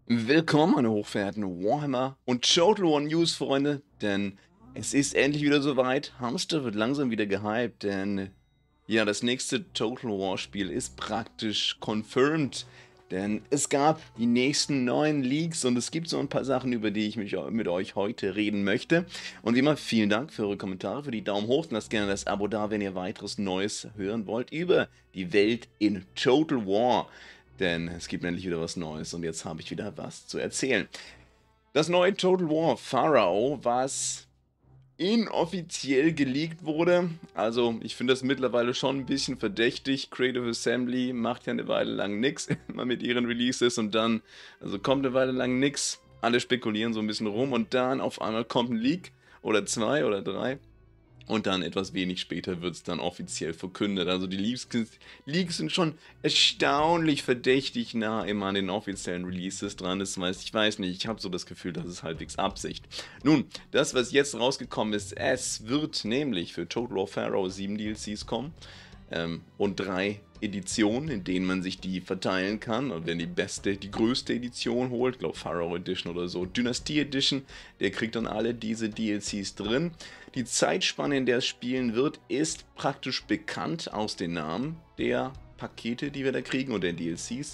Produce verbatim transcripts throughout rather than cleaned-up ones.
Willkommen, meine hochverehrten Warhammer und Total War News Freunde, denn es ist endlich wieder soweit. Hamster wird langsam wieder gehypt, denn ja, das nächste Total War Spiel ist praktisch confirmed, denn es gab die nächsten neuen Leaks und es gibt so ein paar Sachen, über die ich mich mit euch heute reden möchte. Und wie immer, vielen Dank für eure Kommentare, für die Daumen hoch, lasst gerne das Abo da, wenn ihr weiteres Neues hören wollt über die Welt in Total War. Denn es gibt endlich wieder was Neues und jetzt habe ich wieder was zu erzählen. Das neue Total War Pharaoh, was inoffiziell geleakt wurde. Also ich finde das mittlerweile schon ein bisschen verdächtig. Creative Assembly macht ja eine Weile lang nichts, immer mit ihren Releases und dann, also kommt eine Weile lang nichts. Alle spekulieren so ein bisschen rum und dann auf einmal kommt ein Leak oder zwei oder drei. Und dann etwas wenig später wird es dann offiziell verkündet. Also die Leaks, Leaks sind schon erstaunlich verdächtig nah immer an den offiziellen Releases dran. Das heißt, ich weiß nicht, ich habe so das Gefühl, das ist halbwegs Absicht. Nun, das, was jetzt rausgekommen ist, es wird nämlich für Total War Pharaoh sieben D L Cs kommen. Ähm, und drei Editionen, in denen man sich die verteilen kann. Und wenn die beste, die größte Edition holt, ich glaube Pharaoh Edition oder so, Dynastie Edition, der kriegt dann alle diese D L Cs drin. Die Zeitspanne, in der es spielen wird, ist praktisch bekannt aus den Namen der Pakete, die wir da kriegen und der D L Cs.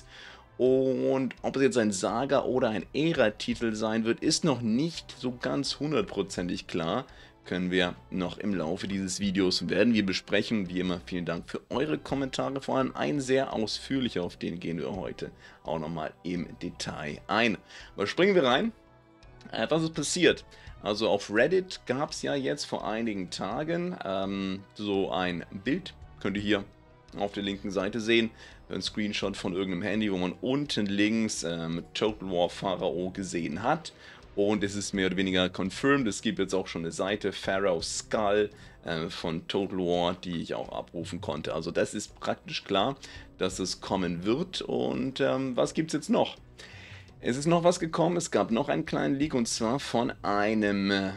Und ob es jetzt ein Saga oder ein Ära-Titel sein wird, ist noch nicht so ganz hundertprozentig klar. Können wir noch im Laufe dieses Videos werden wir besprechen. Wie immer, vielen Dank für eure Kommentare, vor allem ein sehr ausführlicher, auf den gehen wir heute auch nochmal im Detail ein. Aber springen wir rein. Äh, was ist passiert? Also auf Reddit gab es ja jetzt vor einigen Tagen ähm, so ein Bild, könnt ihr hier auf der linken Seite sehen, ein Screenshot von irgendeinem Handy, wo man unten links ähm, Total War Pharaoh gesehen hat. Und es ist mehr oder weniger confirmed. Es gibt jetzt auch schon eine Seite, Pharaoh Skull äh, von Total War, die ich auch abrufen konnte. Also das ist praktisch klar, dass es kommen wird. Und ähm, was gibt es jetzt noch? Es ist noch was gekommen, es gab noch einen kleinen Leak und zwar von einem äh,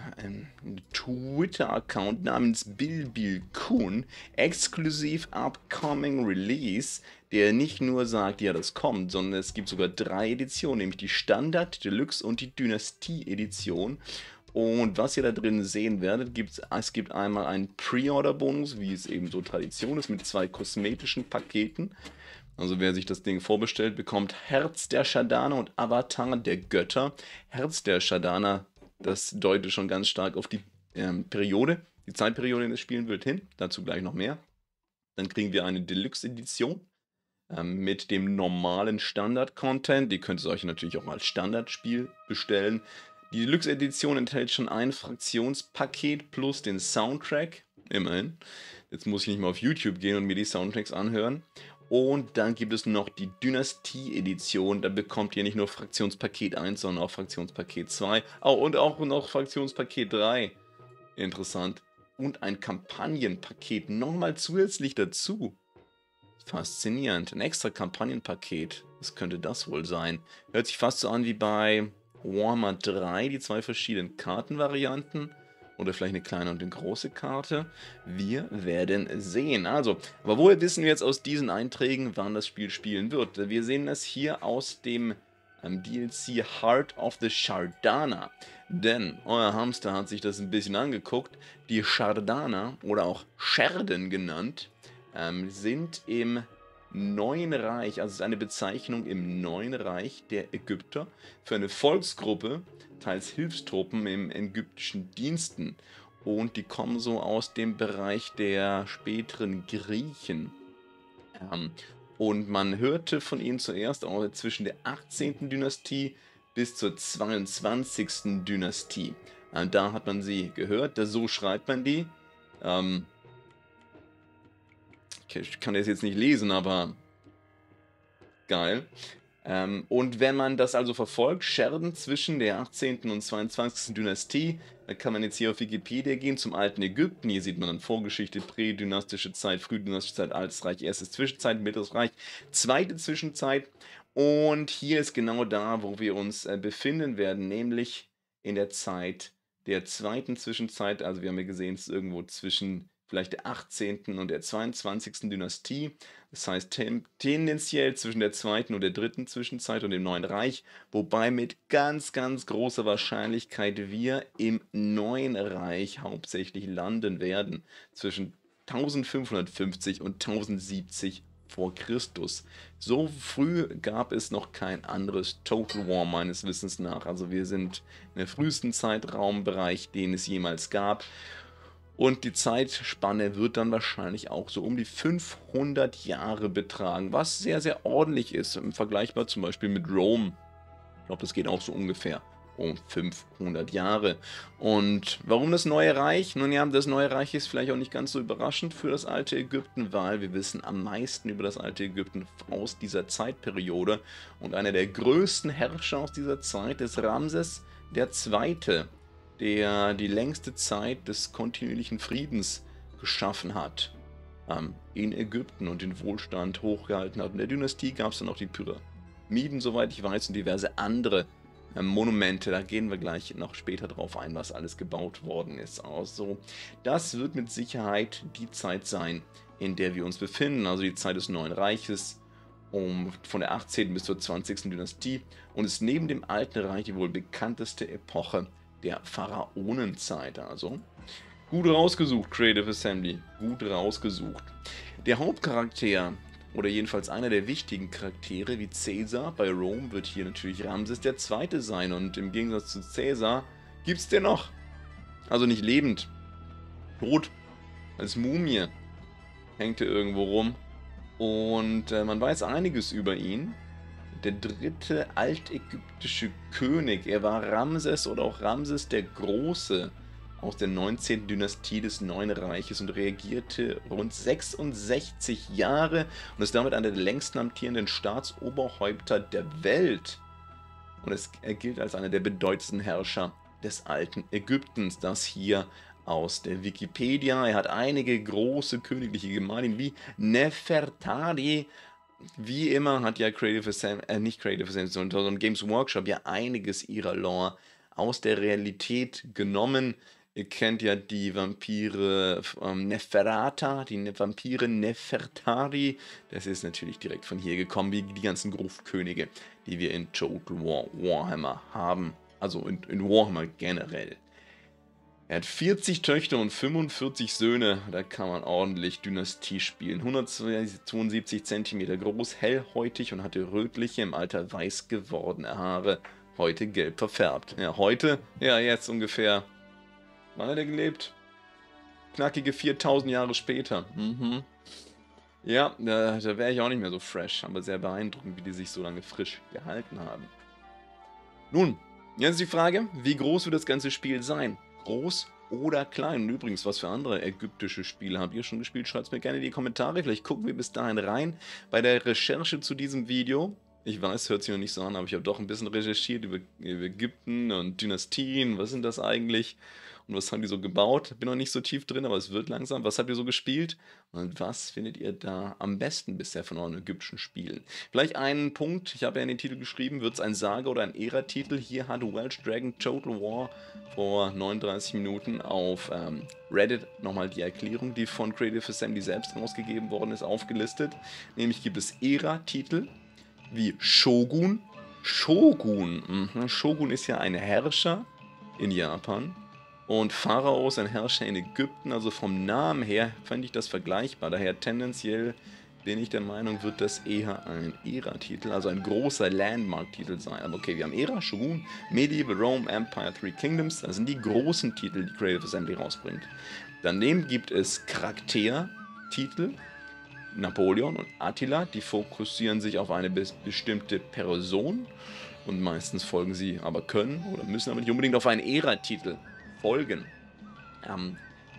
Twitter-Account namens Bilbilkun, exklusiv Upcoming Release, der nicht nur sagt, ja das kommt, sondern es gibt sogar drei Editionen, nämlich die Standard, Deluxe und die Dynastie-Edition. Und was ihr da drin sehen werdet, gibt's, es gibt einmal einen Pre-Order-Bonus, wie es eben so Tradition ist, mit zwei kosmetischen Paketen. Also wer sich das Ding vorbestellt, bekommt Herz der Shadana und Avatar der Götter. Herz der Shadana, das deutet schon ganz stark auf die ähm, Periode, die Zeitperiode, in der es spielen wird, hin. Dazu gleich noch mehr. Dann kriegen wir eine Deluxe-Edition ähm, mit dem normalen Standard-Content. Die könnt ihr euch natürlich auch als Standardspiel bestellen. Die Deluxe-Edition enthält schon ein Fraktionspaket plus den Soundtrack. Immerhin. Jetzt muss ich nicht mehr auf YouTube gehen und mir die Soundtracks anhören. Und dann gibt es noch die Dynastie-Edition. Da bekommt ihr nicht nur Fraktionspaket eins, sondern auch Fraktionspaket zwei. Oh, und auch noch Fraktionspaket drei. Interessant. Und ein Kampagnenpaket nochmal zusätzlich dazu. Faszinierend. Ein extra Kampagnenpaket. Was könnte das wohl sein? Hört sich fast so an wie bei Warhammer drei, die zwei verschiedenen Kartenvarianten. Oder vielleicht eine kleine und eine große Karte. Wir werden sehen. Also, aber woher wissen wir jetzt aus diesen Einträgen, wann das Spiel spielen wird? Wir sehen das hier aus dem ähm, D L C Heart of the Shardana. Denn euer Hamster hat sich das ein bisschen angeguckt. Die Shardana, oder auch Scherden genannt, ähm, sind im Neuen Reich, also es ist eine Bezeichnung im Neuen Reich der Ägypter für eine Volksgruppe, teils Hilfstruppen im ägyptischen Diensten. Und die kommen so aus dem Bereich der späteren Griechen. Ähm, und man hörte von ihnen zuerst auch zwischen der achtzehnten Dynastie bis zur zweiundzwanzigsten Dynastie. Äh, da hat man sie gehört, da, so schreibt man die. Ähm, ich kann das jetzt nicht lesen, aber geil. Ähm, und wenn man das also verfolgt, Scherden zwischen der achtzehnten und zweiundzwanzigsten Dynastie, da kann man jetzt hier auf Wikipedia gehen zum alten Ägypten. Hier sieht man dann Vorgeschichte, prädynastische Zeit, frühdynastische Zeit, Altes Reich, erstes Zwischenzeit, Mittleres Reich, zweite Zwischenzeit. Und hier ist genau da, wo wir uns äh, befinden werden, nämlich in der Zeit der zweiten Zwischenzeit. Also wir haben ja gesehen, es ist irgendwo zwischen vielleicht der achtzehnten und der zweiundzwanzigsten Dynastie. Das heißt ten tendenziell zwischen der zweiten und der dritten Zwischenzeit und dem Neuen Reich, wobei mit ganz, ganz großer Wahrscheinlichkeit wir im Neuen Reich hauptsächlich landen werden, zwischen eintausendfünfhundertfünfzig und tausendsiebzig vor Christus. So früh gab es noch kein anderes Total War meines Wissens nach. Also wir sind in der frühesten Zeitraumbereich, den es jemals gab. Und die Zeitspanne wird dann wahrscheinlich auch so um die fünfhundert Jahre betragen, was sehr, sehr ordentlich ist, vergleichbar zum Beispiel mit Rom. Ich glaube, das geht auch so ungefähr um fünfhundert Jahre. Und warum das Neue Reich? Nun ja, das Neue Reich ist vielleicht auch nicht ganz so überraschend für das alte Ägypten, weil wir wissen am meisten über das alte Ägypten aus dieser Zeitperiode. Und einer der größten Herrscher aus dieser Zeit ist Ramses der Zweite, der die längste Zeit des kontinuierlichen Friedens geschaffen hat ähm, in Ägypten und den Wohlstand hochgehalten hat. In der Dynastie gab es dann auch die Pyramiden, soweit ich weiß, und diverse andere ähm, Monumente. Da gehen wir gleich noch später drauf ein, was alles gebaut worden ist. Also, das wird mit Sicherheit die Zeit sein, in der wir uns befinden, also die Zeit des Neuen Reiches, um, von der achtzehnten bis zur zwanzigsten Dynastie, und ist neben dem Alten Reich die wohl bekannteste Epoche der Pharaonenzeit. Also gut rausgesucht, Creative Assembly, gut rausgesucht. Der Hauptcharakter, oder jedenfalls einer der wichtigen Charaktere wie Caesar bei Rom, wird hier natürlich Ramses der Zweite sein, und im Gegensatz zu Caesar gibt es den noch. Also nicht lebend, tot, als Mumie hängt er irgendwo rum, und äh, man weiß einiges über ihn. Der dritte altägyptische König. Er war Ramses oder auch Ramses der Große aus der neunzehnten Dynastie des Neuen Reiches und regierte rund sechsundsechzig Jahre und ist damit einer der längsten amtierenden Staatsoberhäupter der Welt. Und es, er gilt als einer der bedeutendsten Herrscher des alten Ägyptens. Das hier aus der Wikipedia. Er hat einige große königliche Gemahlin wie Nefertari. Wie immer hat ja Creative Assembly, äh, nicht Creative Assembly, sondern Games Workshop ja einiges ihrer Lore aus der Realität genommen. Ihr kennt ja die Vampire ähm, Neferata, die ne Vampire Nefertari. Das ist natürlich direkt von hier gekommen, wie die ganzen Gruftkönige, die wir in Total War Warhammer haben. Also in, in Warhammer generell. Er hat vierzig Töchter und fünfundvierzig Söhne, da kann man ordentlich Dynastie spielen. hundertzweiundsiebzig Zentimeter groß, hellhäutig und hatte rötliche, im Alter weiß gewordene Haare, heute gelb verfärbt. Ja, heute, ja jetzt ungefähr, wann hat er gelebt? Knackige viertausend Jahre später. Mhm. Ja, da, da wäre ich auch nicht mehr so fresh, aber sehr beeindruckend, wie die sich so lange frisch gehalten haben. Nun, jetzt die Frage, wie groß wird das ganze Spiel sein? Groß oder klein? Und übrigens, was für andere ägyptische Spiele habt ihr schon gespielt? Schreibt es mir gerne in die Kommentare. Vielleicht gucken wir bis dahin rein. Bei der Recherche zu diesem Video, ich weiß, hört sich noch nicht so an, aber ich habe doch ein bisschen recherchiert über, über Ägypten und Dynastien. Was sind das eigentlich? Und was haben die so gebaut? Bin noch nicht so tief drin, aber es wird langsam. Was habt ihr so gespielt? Und was findet ihr da am besten bisher von euren ägyptischen Spielen? Vielleicht einen Punkt, ich habe ja in den Titel geschrieben, wird es ein Saga- oder ein Ära-Titel? Hier hat Welsh Dragon Total War vor neununddreißig Minuten auf ähm, Reddit nochmal die Erklärung, die von Creative Assembly selbst rausgegeben worden ist, aufgelistet. Nämlich gibt es Ära-Titel wie Shogun. Shogun, mhm. Shogun ist ja ein Herrscher in Japan. Und Pharao ist ein Herrscher in Ägypten, also vom Namen her fände ich das vergleichbar. Daher tendenziell bin ich der Meinung, wird das eher ein Ära-Titel, also ein großer Landmark-Titel sein. Aber okay, wir haben Ära, Shogun, Medieval, Rome, Empire, Three Kingdoms. Das sind die großen Titel, die Creative Assembly rausbringt. Daneben gibt es Charakter-Titel, Napoleon und Attila, die fokussieren sich auf eine bestimmte Person. Und meistens folgen sie aber können oder müssen aber nicht unbedingt auf einen Ära-Titel folgen. Ähm,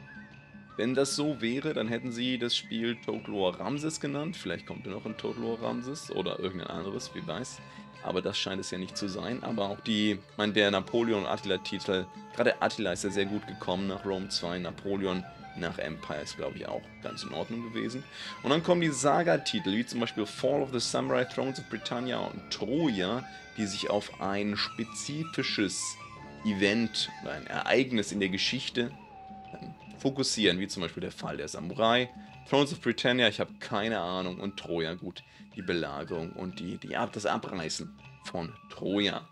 wenn das so wäre, dann hätten sie das Spiel Total War Ramses genannt. Vielleicht kommt ja noch ein Total War Ramses oder irgendein anderes, wie weiß. Aber das scheint es ja nicht zu sein. Aber auch die, ich meine, der Napoleon und Attila-Titel, gerade Attila ist ja sehr gut gekommen nach Rome zwei, Napoleon nach Empire ist, glaube ich, auch ganz in Ordnung gewesen. Und dann kommen die Saga-Titel, wie zum Beispiel Fall of the Samurai Thrones of Britannia und Troja, die sich auf ein spezifisches Event oder ein Ereignis in der Geschichte fokussieren, wie zum Beispiel der Fall der Samurai, Thrones of Britannia, ich habe keine Ahnung, und Troja, gut, die Belagerung und die, die, das Abreißen von Troja.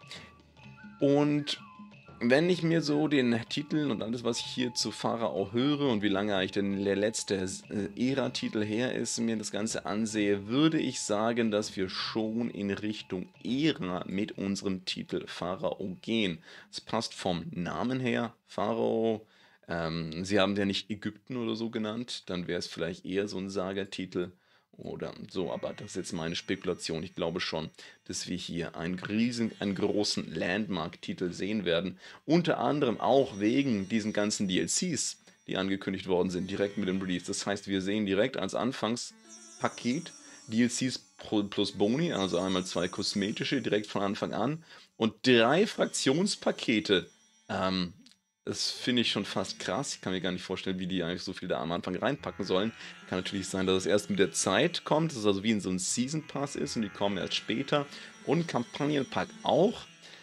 Und wenn ich mir so den Titel und alles, was ich hier zu Pharao höre und wie lange eigentlich denn der letzte Ära-Titel her ist, mir das Ganze ansehe, würde ich sagen, dass wir schon in Richtung Ära mit unserem Titel Pharao gehen. Es passt vom Namen her, Pharao. Ähm, sie haben ja nicht Ägypten oder so genannt, dann wäre es vielleicht eher so ein Sagatitel. Oder so, aber das ist jetzt meine Spekulation. Ich glaube schon, dass wir hier einen riesen, einen großen Landmark-Titel sehen werden. Unter anderem auch wegen diesen ganzen D L Cs, die angekündigt worden sind, direkt mit dem Release. Das heißt, wir sehen direkt als Anfangspaket D L Cs plus Boni, also einmal zwei kosmetische direkt von Anfang an und drei Fraktionspakete. Ähm, Das finde ich schon fast krass. Ich kann mir gar nicht vorstellen, wie die eigentlich so viel da am Anfang reinpacken sollen. Kann natürlich sein, dass es erst mit der Zeit kommt, dass es also wie in so ein Season Pass ist und die kommen erst später. Und Kampagnenpack auch.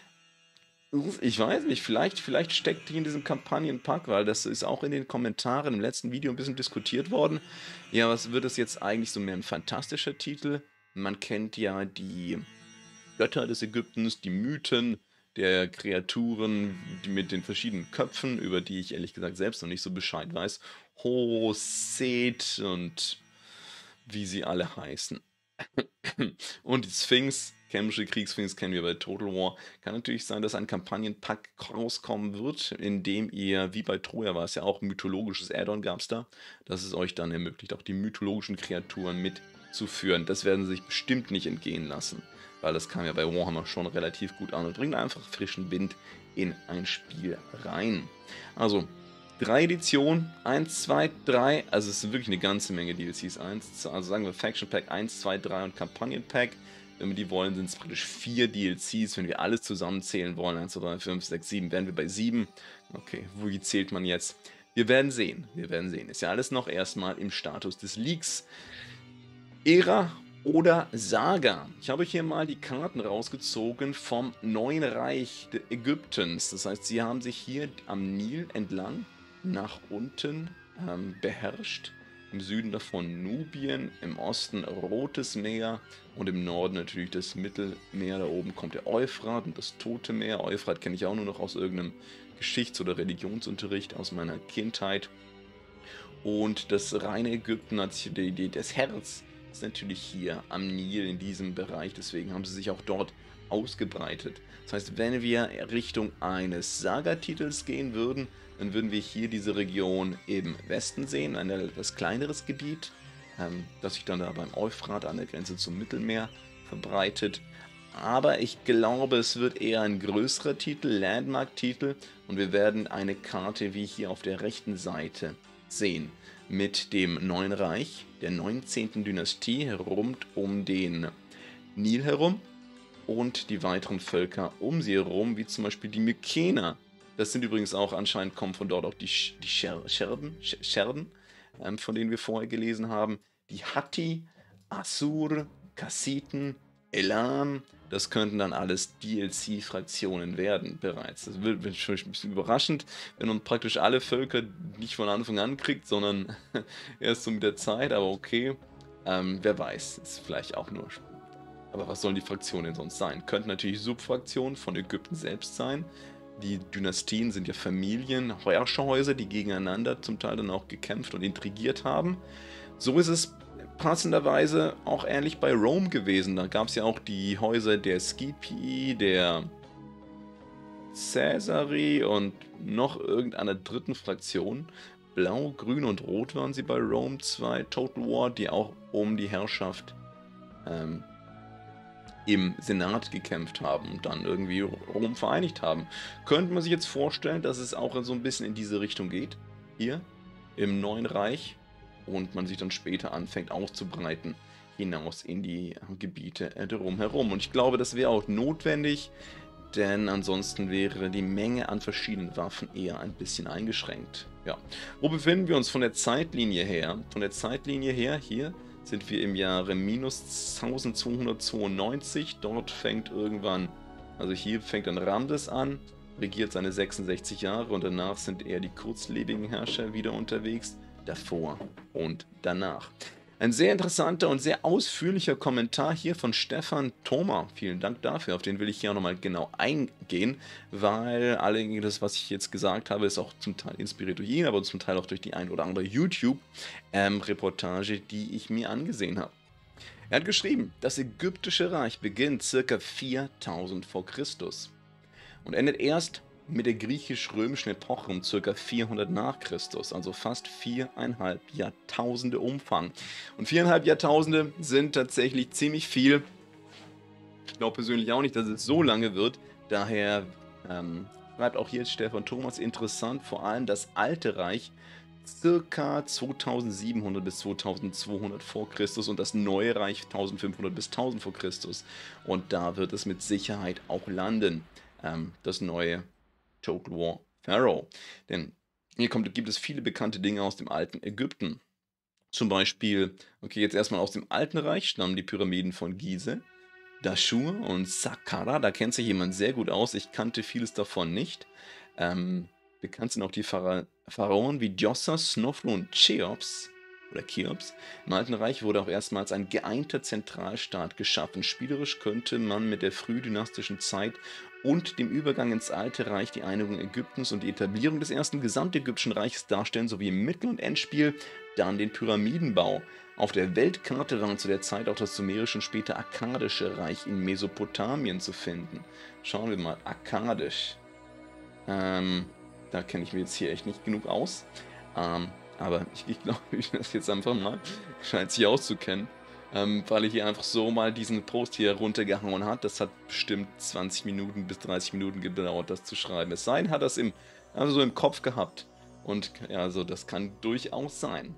Ich weiß nicht, vielleicht, vielleicht steckt die in diesem Kampagnenpack, weil das ist auch in den Kommentaren im letzten Video ein bisschen diskutiert worden. Ja, was wird es jetzt eigentlich so mehr ein fantastischer Titel? Man kennt ja die Götter des Ägyptens, die Mythen der Kreaturen die mit den verschiedenen Köpfen, über die ich ehrlich gesagt selbst noch nicht so Bescheid weiß. Ho, Seth und wie sie alle heißen. Und die Sphinx, Chemische Kriegssphinx kennen wir bei Total War. Kann natürlich sein, dass ein Kampagnenpack rauskommen wird, in dem ihr, wie bei Troja war es ja auch, mythologisches Add-on gab es da, dass es euch dann ermöglicht, auch die mythologischen Kreaturen mitzuführen. Das werden sie sich bestimmt nicht entgehen lassen, weil das kam ja bei Warhammer schon relativ gut an und bringt einfach frischen Wind in ein Spiel rein. Also, drei Editionen, eins, zwei, drei, also es sind wirklich eine ganze Menge D L Cs. eins, also sagen wir Faction Pack eins, zwei, drei und Kampagnen Pack. Wenn wir die wollen, sind es praktisch vier D L Cs. Wenn wir alles zusammenzählen wollen, eins, zwei, drei, fünf, sechs, sieben, wären wir bei sieben. Okay, wie zählt man jetzt? Wir werden sehen, wir werden sehen. Ist ja alles noch erstmal im Status des Leaks. Ära oder Saga. Ich habe hier mal die Karten rausgezogen vom Neuen Reich Ägyptens. Das heißt, sie haben sich hier am Nil entlang nach unten ähm, beherrscht. Im Süden davon Nubien, im Osten Rotes Meer und im Norden natürlich das Mittelmeer. Da oben kommt der Euphrat und das Tote Meer. Euphrat kenne ich auch nur noch aus irgendeinem Geschichts- oder Religionsunterricht aus meiner Kindheit. Und das reine Ägypten hat sich die Idee, das Herz ist natürlich hier am Nil in diesem Bereich. Deswegen haben sie sich auch dort ausgebreitet. Das heißt, wenn wir Richtung eines Saga-Titels gehen würden, dann würden wir hier diese Region im Westen sehen, ein etwas kleineres Gebiet, ähm, das sich dann da beim Euphrat an der Grenze zum Mittelmeer verbreitet. Aber ich glaube, es wird eher ein größerer Titel, Landmark-Titel, und wir werden eine Karte wie hier auf der rechten Seite sehen, mit dem Neuen Reich, der neunzehnten Dynastie rund um den Nil herum und die weiteren Völker um sie herum, wie zum Beispiel die Mykener. Das sind übrigens auch, anscheinend kommen von dort auch die, Sch die Scher Scherben, Sch Scherben ähm, von denen wir vorher gelesen haben. Die Hatti, Assur, Kassiten, Elam, das könnten dann alles D L C-Fraktionen werden bereits. Das wird, wird schon ein bisschen überraschend, wenn man praktisch alle Völker nicht von Anfang an kriegt, sondern erst so mit der Zeit, aber okay. Ähm, wer weiß, ist vielleicht auch nur... Aber was sollen die Fraktionen denn sonst sein? Könnten natürlich Subfraktionen von Ägypten selbst sein. Die Dynastien sind ja Familien, Herrscherhäuser, die gegeneinander zum Teil dann auch gekämpft und intrigiert haben. So ist es passenderweise auch ähnlich bei Rome gewesen. Da gab es ja auch die Häuser der Scipii, der Caesari und noch irgendeiner dritten Fraktion. Blau, Grün und Rot waren sie bei Rome zwei, Total War, die auch um die Herrschaft ähm, im Senat gekämpft haben und dann irgendwie Rom vereinigt haben. Könnte man sich jetzt vorstellen, dass es auch so ein bisschen in diese Richtung geht, hier im Neuen Reich, und man sich dann später anfängt auszubreiten, hinaus in die Gebiete drumherum. Und ich glaube, das wäre auch notwendig, denn ansonsten wäre die Menge an verschiedenen Waffen eher ein bisschen eingeschränkt. Ja. Wo befinden wir uns von der Zeitlinie her? Von der Zeitlinie her, hier, sind wir im Jahre minus eintausendzweihundertzweiundneunzig. Dort fängt irgendwann, also hier fängt dann Ramses an regiert seine sechsundsechzig Jahre und danach sind eher die kurzlebigen Herrscher wieder unterwegs, davor und danach. Ein sehr interessanter und sehr ausführlicher Kommentar hier von Stefan Thoma. Vielen Dank dafür, auf den will ich hier auch nochmal genau eingehen, weil alles, was ich jetzt gesagt habe, ist auch zum Teil inspiriert durch ihn, aber zum Teil auch durch die ein oder andere YouTube-Reportage, ähm, die ich mir angesehen habe. Er hat geschrieben, das ägyptische Reich beginnt ca. viertausend vor Christus und endet erst mit der griechisch-römischen Epoche um ca. vierhundert nach Christus, also fast viereinhalb Jahrtausende Umfang. Und viereinhalb Jahrtausende sind tatsächlich ziemlich viel. Ich glaube persönlich auch nicht, dass es so lange wird. Daher ähm, bleibt auch hier jetzt Stefan Thomas interessant, vor allem das Alte Reich circa zweitausendsiebenhundert bis zweitausendzweihundert vor Christus und das Neue Reich eintausendfünfhundert bis tausend vor Christus. Und da wird es mit Sicherheit auch landen, ähm, das neue Total War Pharaoh. Denn hier kommt, gibt es viele bekannte Dinge aus dem alten Ägypten. Zum Beispiel, okay, jetzt erstmal aus dem Alten Reich stammen die Pyramiden von Gizeh, Dashur und Saqqara. Da kennt sich jemand sehr gut aus. Ich kannte vieles davon nicht. Ähm, bekannt sind auch die Phara Pharaonen wie Djoser, Snofru und Cheops. Oder Cheops. Im Alten Reich wurde auch erstmals ein geeinter Zentralstaat geschaffen. Spielerisch könnte man mit der frühdynastischen Zeit und dem Übergang ins Alte Reich die Einigung Ägyptens und die Etablierung des ersten gesamtägyptischen Reiches darstellen, sowie im Mittel- und Endspiel dann den Pyramidenbau. Auf der Weltkarte waren zu der Zeit auch das sumerische und später akkadische Reich in Mesopotamien zu finden. Schauen wir mal, akkadisch. Ähm, da kenne ich mich jetzt hier echt nicht genug aus. Ähm, aber ich, ich glaube, ich das jetzt einfach mal, scheint sich auszukennen. Ähm, weil ich hier einfach so mal diesen Post hier runtergehauen hat. Das hat bestimmt zwanzig Minuten bis dreißig Minuten gedauert, das zu schreiben. Es sei denn, hat das im, also so im Kopf gehabt. Und ja, also das kann durchaus sein.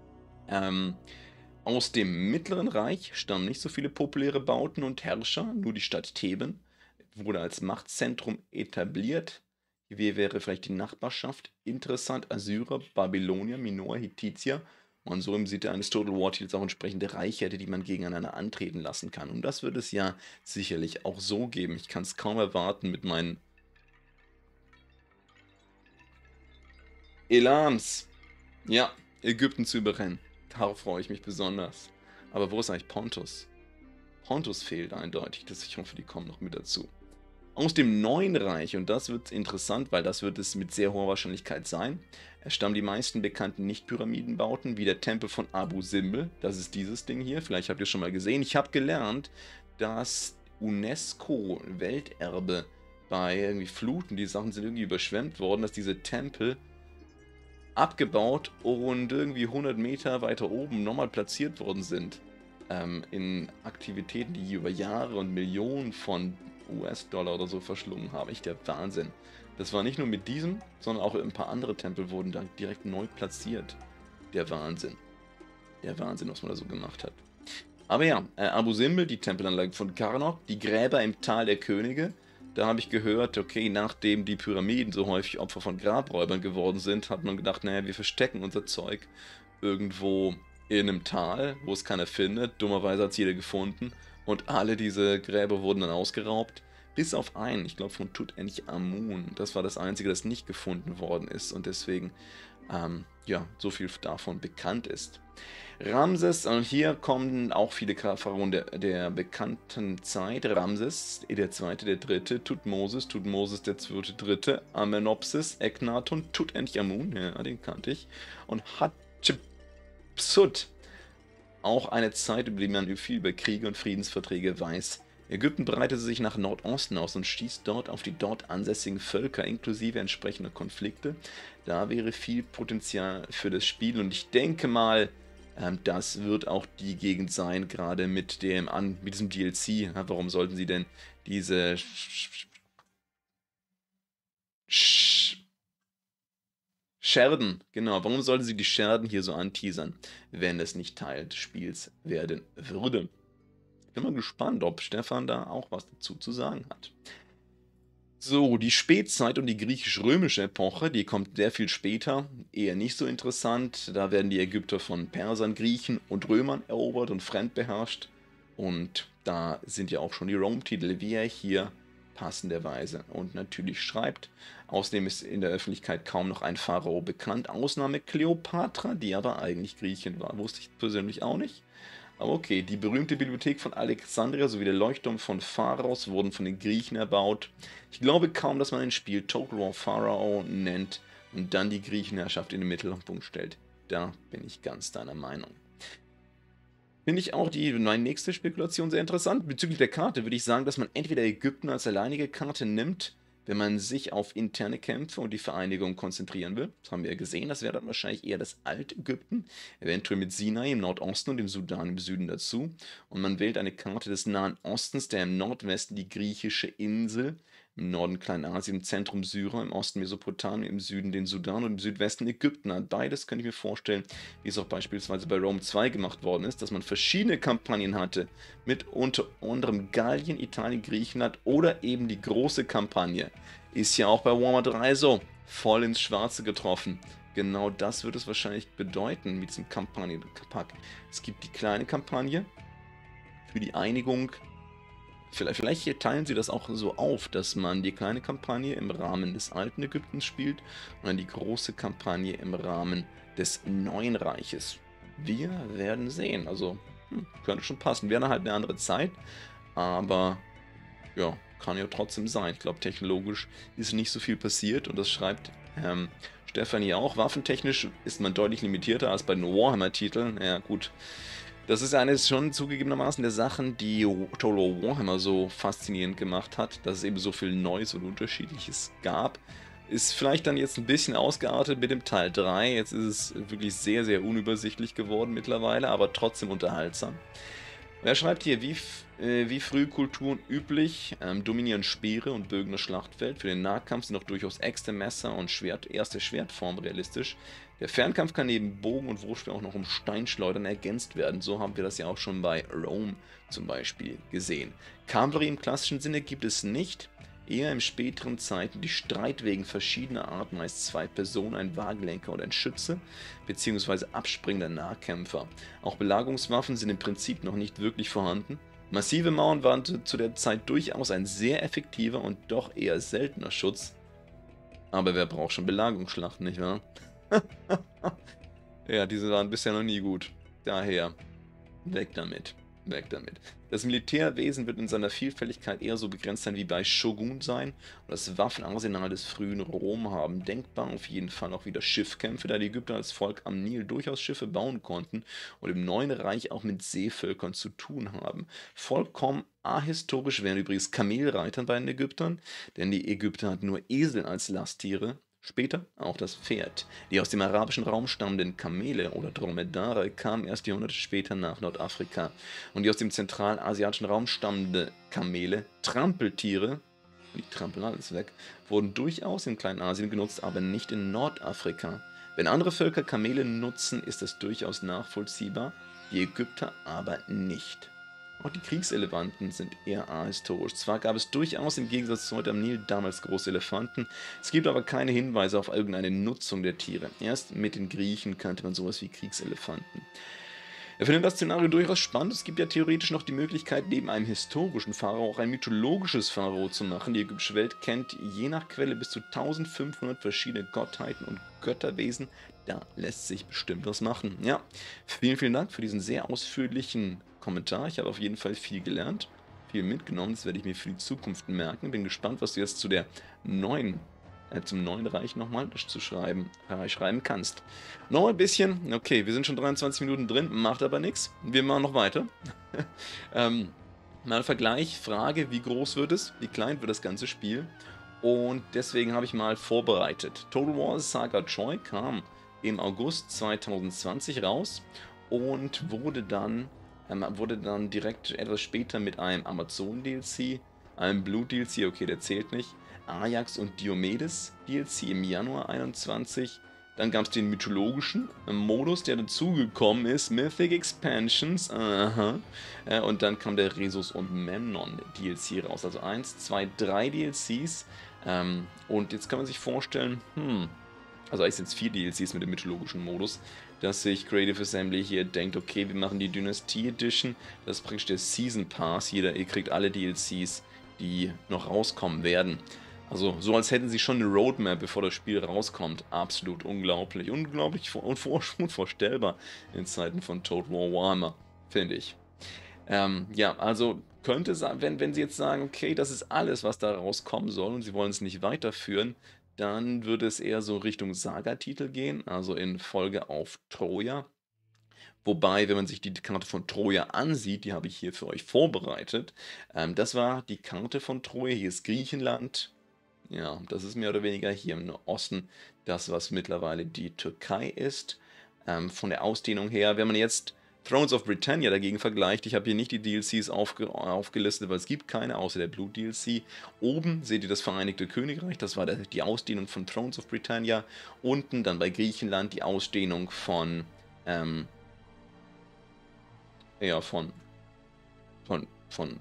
Ähm, aus dem Mittleren Reich stammen nicht so viele populäre Bauten und Herrscher, nur die Stadt Theben wurde als Machtzentrum etabliert. Hier wäre vielleicht die Nachbarschaft interessant: Assyrer, Babylonier, Minoer, Hittitier. Und so im Sinne eines Total War Titels auch entsprechende Reichheite, die man gegeneinander antreten lassen kann. Und das wird es ja sicherlich auch so geben. Ich kann es kaum erwarten, mit meinen Elans, ja, Ägypten zu überrennen. Darauf freue ich mich besonders. Aber wo ist eigentlich Pontus? Pontus fehlt eindeutig. Das, ich hoffe, die kommen noch mit dazu. Aus dem Neuen Reich, und das wird interessant, weil das wird es mit sehr hoher Wahrscheinlichkeit sein, stammen die meisten bekannten Nicht-Pyramidenbauten, wie der Tempel von Abu Simbel. Das ist dieses Ding hier, vielleicht habt ihr es schon mal gesehen. Ich habe gelernt, dass UNESCO-Welterbe bei irgendwie Fluten, die Sachen sind irgendwie überschwemmt worden, dass diese Tempel abgebaut und irgendwie hundert Meter weiter oben nochmal platziert worden sind. Ähm, in Aktivitäten, die über Jahre und Millionen von U S-Dollar oder so verschlungen haben. Echt der Wahnsinn. Das war nicht nur mit diesem, sondern auch ein paar andere Tempel wurden da direkt neu platziert. Der Wahnsinn. Der Wahnsinn, was man da so gemacht hat. Aber ja, äh, Abu Simbel, die Tempelanlage von Karnak, die Gräber im Tal der Könige. Da habe ich gehört, okay, nachdem die Pyramiden so häufig Opfer von Grabräubern geworden sind, hat man gedacht, naja, wir verstecken unser Zeug irgendwo in einem Tal, wo es keiner findet. Dummerweise hat es jeder gefunden. Und alle diese Gräber wurden dann ausgeraubt. Bis auf einen, ich glaube von Tutanchamun. Das war das einzige, das nicht gefunden worden ist. Und deswegen, ähm, ja, so viel davon bekannt ist. Ramses, und hier kommen auch viele Pharaonen der, der bekannten Zeit. Ramses, der Zweite, der Dritte, Tutmosis, Tutmosis der Zweite, Dritte, Amenopsis, Eknaton, Tutanchamun, ja, den kannte ich. Und Hatschepsut. Auch eine Zeit, über die man viel über Kriege und Friedensverträge weiß. Ägypten breitete sich nach Nordosten aus und stieß dort auf die dort ansässigen Völker inklusive entsprechender Konflikte. Da wäre viel Potenzial für das Spiel und ich denke mal, ähm, das wird auch die Gegend sein, gerade mit dem an mit diesem D L C. Ja, warum sollten sie denn diese Scherden, genau, warum sollten sie die Scherden hier so anteasern, wenn es nicht Teil des Spiels werden würde? Ich bin mal gespannt, ob Stefan da auch was dazu zu sagen hat. So, die Spätzeit und die griechisch-römische Epoche, die kommt sehr viel später, eher nicht so interessant. Da werden die Ägypter von Persern, Griechen und Römern erobert und fremdbeherrscht. Und da sind ja auch schon die Rome-Titel, wie er hier passenderweise. Und natürlich schreibt. Außerdem ist in der Öffentlichkeit kaum noch ein Pharao bekannt, Ausnahme Kleopatra, die aber eigentlich Griechin war. Wusste ich persönlich auch nicht. Aber okay, die berühmte Bibliothek von Alexandria sowie der Leuchtturm von Pharaos wurden von den Griechen erbaut. Ich glaube kaum, dass man ein Spiel Total War Pharao nennt und dann die Griechenherrschaft in den Mittelpunkt stellt. Da bin ich ganz deiner Meinung. Finde ich auch die meine nächste Spekulation sehr interessant. Bezüglich der Karte würde ich sagen, dass man entweder Ägypten als alleinige Karte nimmt, wenn man sich auf interne Kämpfe und die Vereinigung konzentrieren will. Das haben wir ja gesehen, das wäre dann wahrscheinlich eher das Altägypten, eventuell mit Sinai im Nordosten und dem Sudan im Süden dazu. Und man wählt eine Karte des Nahen Ostens, der im Nordwesten die griechische Insel, im Norden Kleinasien, im Zentrum Syrer, im Osten Mesopotamien, im Süden den Sudan und im Südwesten Ägypten hat. Beides könnte ich mir vorstellen, wie es auch beispielsweise bei Rome zwei gemacht worden ist, dass man verschiedene Kampagnen hatte, mit unter anderem Gallien, Italien, Griechenland oder eben die große Kampagne. Ist ja auch bei Warhammer drei so, voll ins Schwarze getroffen. Genau das wird es wahrscheinlich bedeuten mit diesem Kampagnenpack. Es gibt die kleine Kampagne für die Einigung. Vielleicht, vielleicht teilen sie das auch so auf, dass man die kleine Kampagne im Rahmen des alten Ägyptens spielt und dann die große Kampagne im Rahmen des neuen Reiches. Wir werden sehen. Also, hm, könnte schon passen. Wäre halt eine andere Zeit, aber ja, kann ja trotzdem sein. Ich glaube, technologisch ist nicht so viel passiert und das schreibt ähm, Stefanie auch. Waffentechnisch ist man deutlich limitierter als bei den Warhammer-Titeln. Ja, gut. Das ist eines schon zugegebenermaßen der Sachen, die Total War Warhammer so faszinierend gemacht hat, dass es eben so viel Neues und Unterschiedliches gab. Ist vielleicht dann jetzt ein bisschen ausgeartet mit dem Teil drei. Jetzt ist es wirklich sehr, sehr unübersichtlich geworden mittlerweile, aber trotzdem unterhaltsam. Er schreibt hier, wie, äh, wie früh Kulturen üblich, ähm, dominieren Speere und Bögen das Schlachtfeld. Für den Nahkampf sind auch durchaus Äxte, Messer und Schwert, erste Schwertform realistisch. Der Fernkampf kann neben Bogen und Wurfspeer auch noch um Steinschleudern ergänzt werden. So haben wir das ja auch schon bei Rome zum Beispiel gesehen. Kavallerie im klassischen Sinne gibt es nicht. Eher in späteren Zeiten die Streitwegen verschiedener Art, meist zwei Personen, ein Wagenlenker und ein Schütze, beziehungsweise abspringender Nahkämpfer. Auch Belagerungswaffen sind im Prinzip noch nicht wirklich vorhanden. Massive Mauern waren zu der Zeit durchaus ein sehr effektiver und doch eher seltener Schutz. Aber wer braucht schon Belagerungsschlachten, nicht wahr? Ja, diese waren bisher noch nie gut. Daher, weg damit. Weg damit. Das Militärwesen wird in seiner Vielfältigkeit eher so begrenzt sein wie bei Shogun sein und das Waffenarsenal des frühen Rom haben. Denkbar auf jeden Fall auch wieder Schiffkämpfe, da die Ägypter als Volk am Nil durchaus Schiffe bauen konnten und im Neuen Reich auch mit Seevölkern zu tun haben. Vollkommen ahistorisch wären übrigens Kamelreitern bei den Ägyptern, denn die Ägypter hatten nur Esel als Lasttiere. Später auch das Pferd. Die aus dem arabischen Raum stammenden Kamele oder Dromedare kamen erst Jahrhunderte später nach Nordafrika. Und die aus dem zentralasiatischen Raum stammende Kamele, Trampeltiere, die trampeln alles weg, wurden durchaus in Kleinasien genutzt, aber nicht in Nordafrika. Wenn andere Völker Kamele nutzen, ist das durchaus nachvollziehbar, die Ägypter aber nicht. Auch die Kriegselefanten sind eher ahistorisch. Zwar gab es durchaus im Gegensatz zu heute am Nil damals große Elefanten, es gibt aber keine Hinweise auf irgendeine Nutzung der Tiere. Erst mit den Griechen kannte man sowas wie Kriegselefanten. Er findet das Szenario durchaus spannend. Es gibt ja theoretisch noch die Möglichkeit, neben einem historischen Pharao auch ein mythologisches Pharao zu machen. Die ägyptische Welt kennt je nach Quelle bis zu eintausendfünfhundert verschiedene Gottheiten und Götterwesen. Da lässt sich bestimmt was machen. Ja, vielen, vielen Dank für diesen sehr ausführlichen Kommentar. Ich habe auf jeden Fall viel gelernt, viel mitgenommen. Das werde ich mir für die Zukunft merken. Bin gespannt, was du jetzt zu der neuen, äh, zum neuen Reich nochmal zu schreiben, äh, schreiben kannst. Noch ein bisschen. Okay, wir sind schon dreiundzwanzig Minuten drin, macht aber nichts. Wir machen noch weiter. ähm, mal Vergleich, Frage, wie groß wird es, wie klein wird das ganze Spiel? Und deswegen habe ich mal vorbereitet. Total War Saga Troy kam im August zweitausendzwanzig raus und wurde dann ähm, wurde dann direkt etwas später mit einem Amazon-D L C, einem Blue-D L C, okay, der zählt nicht, Ajax und Diomedes-D L C im Januar einundzwanzig. Dann gab es den mythologischen Modus, der dazugekommen ist, Mythic Expansions, aha. Äh, und dann kam der Rhesus und Memnon D L C raus, also eins, zwei, drei D L Cs. Ähm, und jetzt kann man sich vorstellen, hm, also eigentlich sind es vier D L Cs mit dem mythologischen Modus, dass sich Creative Assembly hier denkt, okay, wir machen die Dynasty Edition, das ist praktisch der Season Pass, jeder, ihr kriegt alle D L Cs, die noch rauskommen werden. Also so als hätten sie schon eine Roadmap, bevor das Spiel rauskommt. Absolut unglaublich, unglaublich und unvorstellbar in Zeiten von Total War Warhammer, finde ich. Ähm, ja, also könnte sein, wenn, wenn sie jetzt sagen, okay, das ist alles, was da rauskommen soll und sie wollen es nicht weiterführen, dann würde es eher so Richtung Saga-Titel gehen, also in Folge auf Troja. Wobei, wenn man sich die Karte von Troja ansieht, die habe ich hier für euch vorbereitet, ähm, das war die Karte von Troja, hier ist Griechenland. Ja, das ist mehr oder weniger hier im Osten das, was mittlerweile die Türkei ist. Ähm, von der Ausdehnung her, wenn man jetzt Thrones of Britannia dagegen vergleicht, ich habe hier nicht die D L Cs aufge aufgelistet, weil es gibt keine, außer der Blut D L C. Oben seht ihr das Vereinigte Königreich, das war der, die Ausdehnung von Thrones of Britannia. Unten dann bei Griechenland die Ausdehnung von, ähm, ja, von, von, von,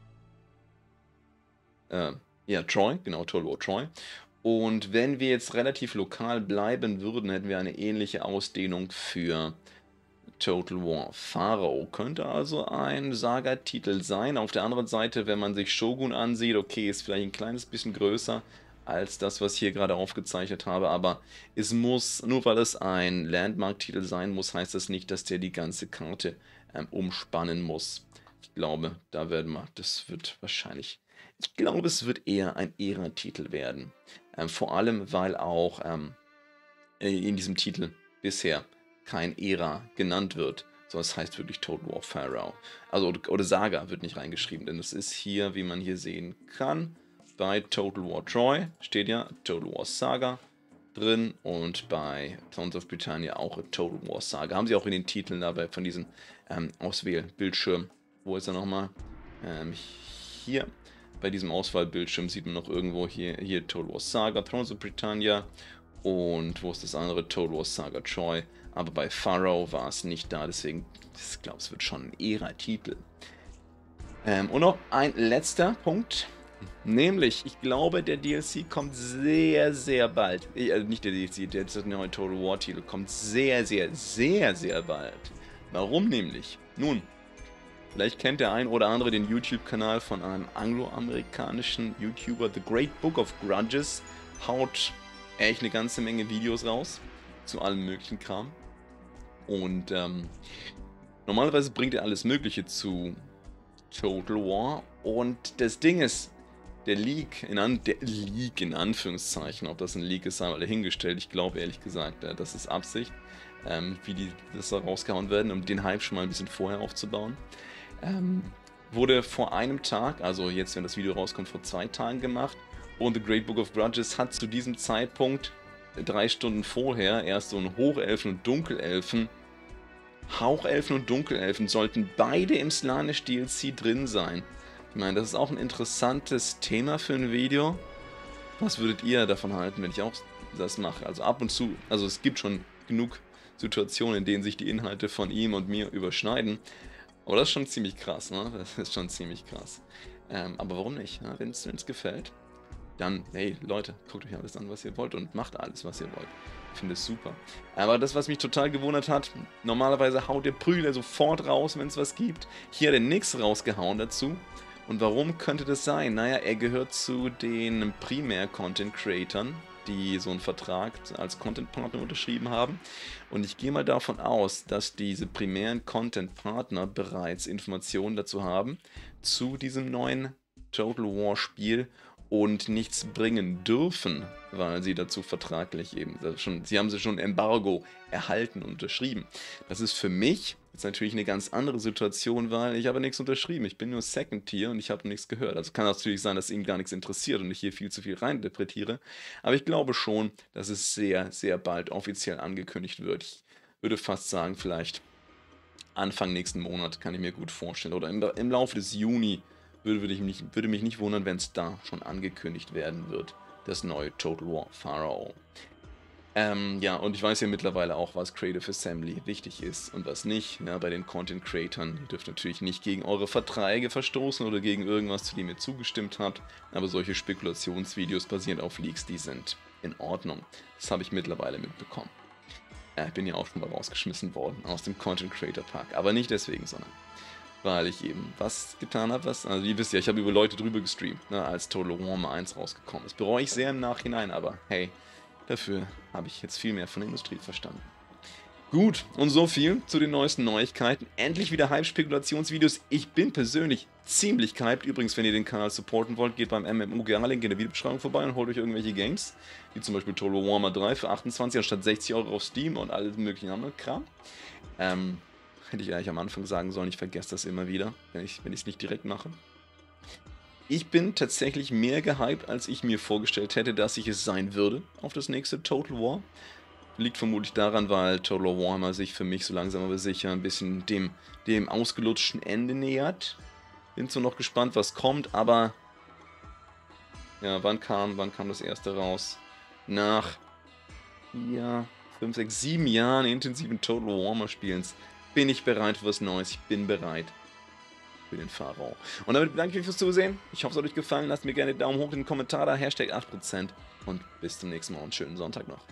äh, ja, Troy, genau, Total War Troy. Und wenn wir jetzt relativ lokal bleiben würden, hätten wir eine ähnliche Ausdehnung für Total War Pharaoh. Könnte also ein Saga-Titel sein. Auf der anderen Seite, wenn man sich Shogun ansieht, okay, ist vielleicht ein kleines bisschen größer als das, was ich hier gerade aufgezeichnet habe, aber es muss, nur weil es ein Landmark-Titel sein muss, heißt das nicht, dass der die ganze Karte ähm, umspannen muss. Ich glaube, da werden wir, das wird wahrscheinlich, ich glaube, es wird eher ein Ära-Titel werden. Ähm, vor allem, weil auch ähm, in diesem Titel bisher kein Ära genannt wird, sondern es heißt wirklich Total War Pharaoh. Also, oder Saga wird nicht reingeschrieben, denn es ist hier, wie man hier sehen kann, bei Total War Troy steht ja Total War Saga drin und bei Thrones of Britannia auch Total War Saga. Haben sie auch in den Titeln dabei von diesem ähm, Auswählbildschirm. Wo ist er nochmal? Ähm, hier. Bei diesem Auswahlbildschirm sieht man noch irgendwo hier, hier Total War Saga, Thrones of Britannia und wo ist das andere? Total War Saga Troy. Aber bei Pharaoh war es nicht da, deswegen, ich glaube, es wird schon ein Ära-Titel. Ähm, und noch ein letzter Punkt, nämlich, ich glaube, der D L C kommt sehr, sehr bald. Äh, nicht der D L C, der neue Total War-Titel kommt sehr, sehr, sehr, sehr bald. Warum nämlich? Nun, vielleicht kennt der ein oder andere den YouTube-Kanal von einem angloamerikanischen YouTuber, The Great Book of Grudges, haut echt eine ganze Menge Videos raus zu allem möglichen Kram. Und ähm, normalerweise bringt er alles Mögliche zu Total War. Und das Ding ist, der Leak, in an, der Leak in Anführungszeichen, ob das ein Leak ist, sei mal dahingestellt. Ich glaube ehrlich gesagt, das ist Absicht, ähm, wie die das da rausgehauen werden, um den Hype schon mal ein bisschen vorher aufzubauen. Ähm, wurde vor einem Tag, also jetzt, wenn das Video rauskommt, vor zwei Tagen gemacht. Und The Great Book of Grudges hat zu diesem Zeitpunkt, drei Stunden vorher, erst so ein Hochelfen und Dunkelelfen, Hauchelfen und Dunkelelfen sollten beide im Slaanesh D L C drin sein. Ich meine, das ist auch ein interessantes Thema für ein Video. Was würdet ihr davon halten, wenn ich auch das mache? Also ab und zu, also es gibt schon genug Situationen, in denen sich die Inhalte von ihm und mir überschneiden. Aber das ist schon ziemlich krass, ne? Das ist schon ziemlich krass. Ähm, aber warum nicht? Ja? Wenn es gefällt, dann, hey Leute, guckt euch alles an, was ihr wollt und macht alles, was ihr wollt. Ich finde es super. Aber das, was mich total gewundert hat, normalerweise haut der Prügler sofort raus, wenn es was gibt. Hier hat er nichts rausgehauen dazu. Und warum könnte das sein? Naja, er gehört zu den Primär-Content-Creatern, die so einen Vertrag als Content-Partner unterschrieben haben. Und ich gehe mal davon aus, dass diese primären Content-Partner bereits Informationen dazu haben, zu diesem neuen Total War-Spiel und nichts bringen dürfen, weil sie dazu vertraglich eben, schon, sie haben sie schon Embargo erhalten und unterschrieben. Das ist für mich jetzt natürlich eine ganz andere Situation, weil ich habe nichts unterschrieben. Ich bin nur Second Tier und ich habe nichts gehört. Also kann natürlich sein, dass ihn gar nichts interessiert und ich hier viel zu viel reininterpretiere. Aber ich glaube schon, dass es sehr, sehr bald offiziell angekündigt wird. Ich würde fast sagen, vielleicht Anfang nächsten Monat kann ich mir gut vorstellen. Oder im, im Laufe des Juni würde, würde, ich mich, würde mich nicht wundern, wenn es da schon angekündigt werden wird. Das neue Total War Pharaoh. Ähm, ja, und ich weiß ja mittlerweile auch, was Creative Assembly wichtig ist und was nicht. Ja, bei den Content Creatern, ihr dürft natürlich nicht gegen eure Verträge verstoßen oder gegen irgendwas, zu dem ihr zugestimmt habt, aber solche Spekulationsvideos basierend auf Leaks, die sind in Ordnung. Das habe ich mittlerweile mitbekommen. Äh, ich bin ja auch schon mal rausgeschmissen worden aus dem Content Creator Park, aber nicht deswegen, sondern weil ich eben was getan habe, was, also ihr wisst ja, ich habe über Leute drüber gestreamt, ne, als Total War Warhammer eins rausgekommen ist. Bereue ich sehr im Nachhinein, aber hey, dafür habe ich jetzt viel mehr von der Industrie verstanden. Gut, und so viel zu den neuesten Neuigkeiten. Endlich wieder Hype-Spekulationsvideos. Ich bin persönlich ziemlich gehypt. Übrigens, wenn ihr den Kanal supporten wollt, geht beim M M U G-Link in der Videobeschreibung vorbei und holt euch irgendwelche Games, wie zum Beispiel Total War Warhammer drei für achtundzwanzig anstatt sechzig Euro auf Steam und alles mögliche andere Kram. Ähm, hätte ich eigentlich am Anfang sagen sollen, ich vergesse das immer wieder, wenn ich es nicht direkt mache. Ich bin tatsächlich mehr gehypt, als ich mir vorgestellt hätte, dass ich es sein würde auf das nächste Total War. Liegt vermutlich daran, weil Total War Warhammer sich für mich so langsam aber sicher ein bisschen dem, dem ausgelutschten Ende nähert. Bin zwar noch gespannt, was kommt, aber ja, wann kam, wann kam das erste raus? Nach ja, fünf, sechs, sieben Jahren intensiven Total War Warhammer Spielens bin ich bereit für was Neues. Ich bin bereit für den Pharao. Und damit bedanke ich mich fürs Zusehen. Ich hoffe, es hat euch gefallen. Lasst mir gerne einen Daumen hoch in den Kommentar da, Hashtag acht Prozent. Und bis zum nächsten Mal und schönen Sonntag noch.